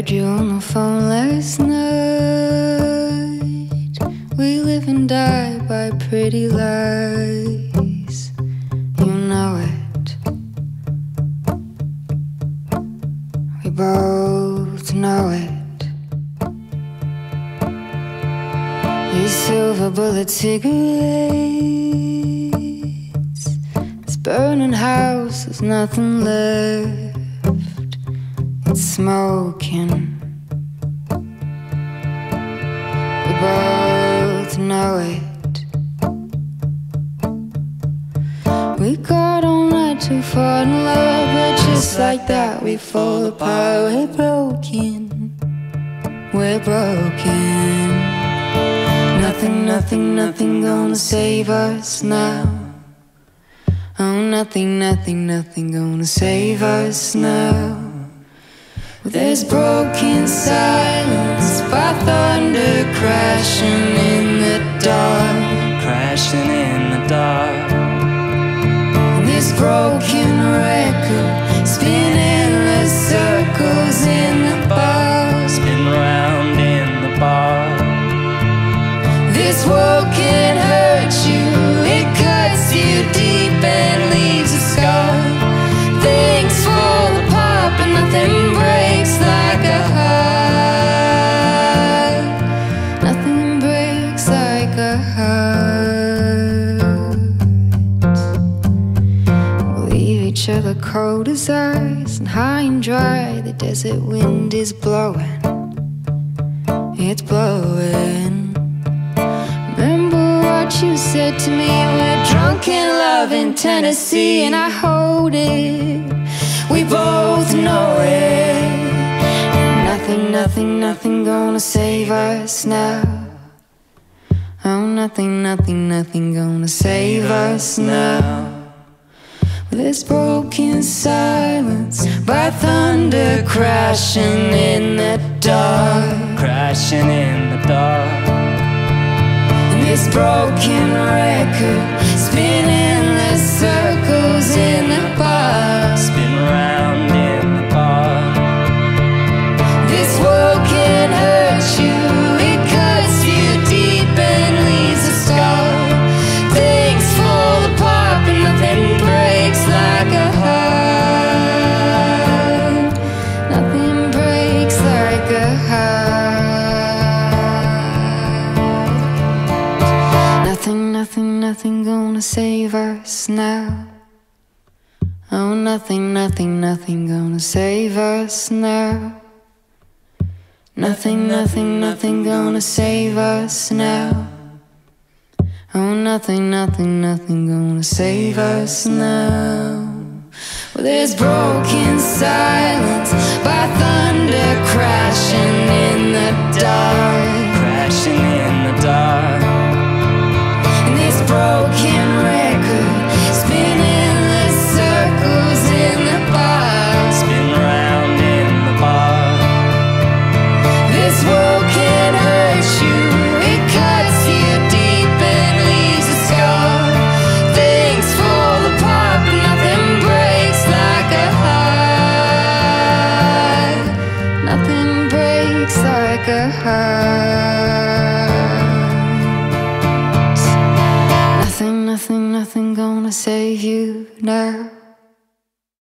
heard you on the phone last night. We live and die by pretty lies. You know it. We both know it. These silver bullet cigarettes, this burning house, there's nothing left. It's smoking. We both know it. We got all night to fall in love, but just like that we fall apart. We're broken. We're broken. Nothing, nothing, nothing gonna save us now. Oh, nothing, nothing, nothing gonna save us now. There's broken silence by thunder crashing in the dark. Crashing in the dark. This broken record spinning the circles in the bar. Spin round in the bar. This world can hurt you, it cuts you deep and leaves a scar. Things fall apart but nothing breaks like a heart. Nothing breaks like a heart. We'll leave each other cold as ice and high and dry. The desert wind is blowing. It's blowing. Remember what you said to me? We're drunk in love in Tennessee, and I hold it. We both know it. Nothing, nothing, nothing gonna save us now. Oh, nothing, nothing, nothing gonna save us now. This broken silence by thunder crashing in the dark. Crashing in the dark. This broken record spinning the circles in the bar. Spin round in the bar. This world can hurt you, it cuts you deep and leaves a scar. Things fall apart but nothing breaks like a heart. Nothing breaks like a heart. Nothing, nothing, nothing gonna save us now. Oh, nothing, nothing, nothing gonna save us now. Nothing, nothing, nothing gonna save us now. Oh, nothing, nothing, nothing gonna save us now. Well, there's broken silence by thunder crashing in the dark. Crashing in the dark. And this broken record spinning the circles in the bar. Spin round in the bar. This world can hurt you, it cuts you deep and leaves a scar. Things fall apart but nothing breaks like a heart. Nothing breaks like a heart. Nothing, nothing, nothing gonna save you now.